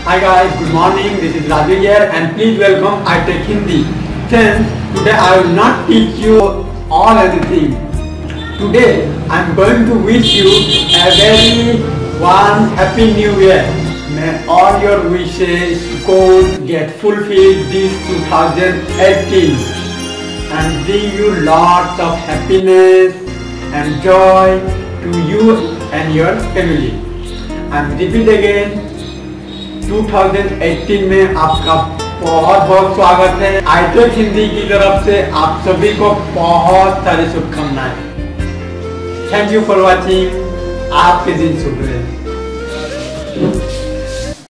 Hi guys, good morning. This is Raju here and please welcome iTech Hindi. Friends, today I will not teach you all everything. Today I am going to wish you a very warm happy new year. May all your wishes goals get fulfilled this 2018 and bring you lots of happiness and joy to you and your family. And repeat again, 2018 में आपका बहुत बहुत स्वागत है। iTech Hindi की तरफ से आप सभी को बहुत सारी शुभकामनाएं। Thank you for watching. आपके दिन शुभ रहे।